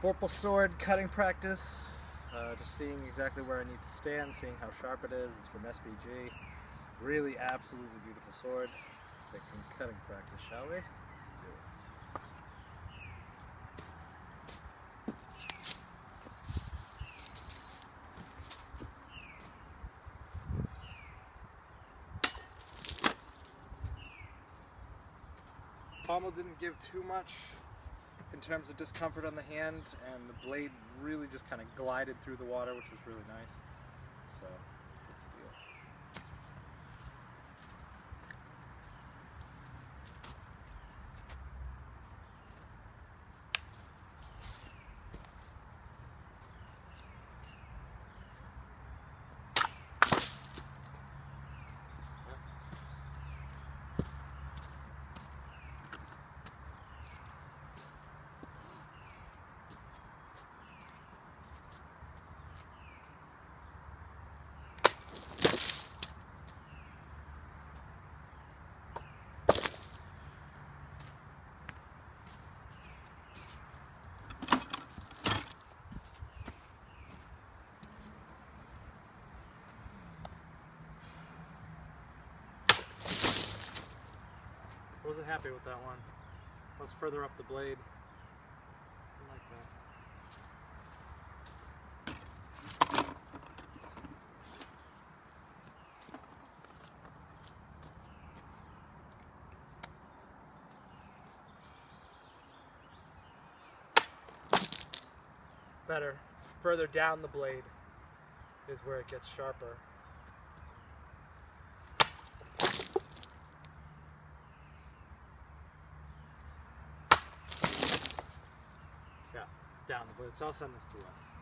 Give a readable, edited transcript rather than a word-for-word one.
Vorpal sword cutting practice, just seeing exactly where I need to stand, seeing how sharp it is. It's from SBG. Really absolutely beautiful sword. Let's take some cutting practice, shall we? Let's do it. Pommel didn't give too much in terms of discomfort on the hand, and the blade really just kind of glided through the water, which was really nice. So, good steel. I wasn't happy with that one. I was further up the blade. I like that. Better. Further down the blade is where it gets sharper. Yeah, down the blade. So I'll send this to us.